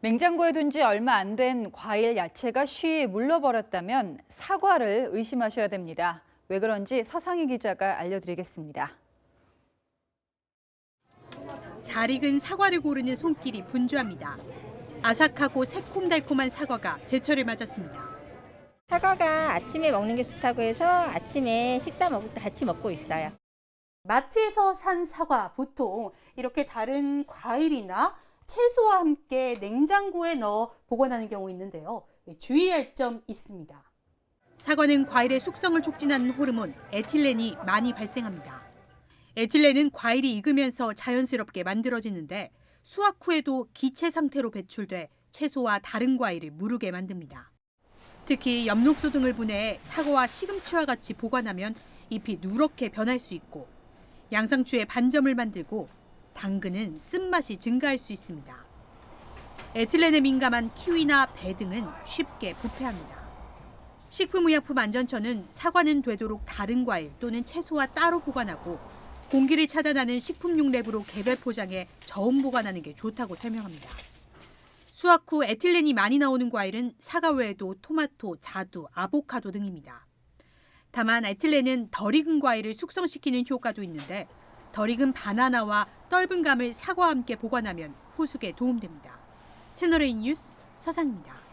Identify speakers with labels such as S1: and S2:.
S1: 냉장고에 둔 지 얼마 안 된 과일, 야채가 쉬이 물러버렸다면 사과를 의심하셔야 됩니다. 왜 그런지 서상희 기자가 알려드리겠습니다.
S2: 잘 익은 사과를 고르는 손길이 분주합니다. 아삭하고 새콤달콤한 사과가 제철을 맞았습니다.
S3: 사과가 아침에 먹는 게 좋다고 해서 아침에 식사 먹을 때 같이 먹고 있어요.
S4: 마트에서 산 사과 보통 이렇게 다른 과일이나 채소와 함께 냉장고에 넣어 보관하는 경우 있는데요. 주의할 점 있습니다.
S2: 사과는 과일의 숙성을 촉진하는 호르몬 에틸렌이 많이 발생합니다. 에틸렌은 과일이 익으면서 자연스럽게 만들어지는데 수확 후에도 기체 상태로 배출돼 채소와 다른 과일을 무르게 만듭니다. 특히 엽록소 등을 분해해 사과와 시금치와 같이 보관하면 잎이 누렇게 변할 수 있고 양상추에 반점을 만들고 당근은 쓴맛이 증가할 수 있습니다. 에틸렌에 민감한 키위나 배 등은 쉽게 부패합니다. 식품의약품안전처는 사과는 되도록 다른 과일 또는 채소와 따로 보관하고 공기를 차단하는 식품용 랩으로 개별 포장해 저온 보관하는 게 좋다고 설명합니다. 수확 후 에틸렌이 많이 나오는 과일은 사과 외에도 토마토, 자두, 아보카도 등입니다. 다만 에틸렌은 덜 익은 과일을 숙성시키는 효과도 있는데 덜 익은 바나나와 떫은 감을 사과와 함께 보관하면 후숙에 도움됩니다. 채널A 뉴스 서상입니다.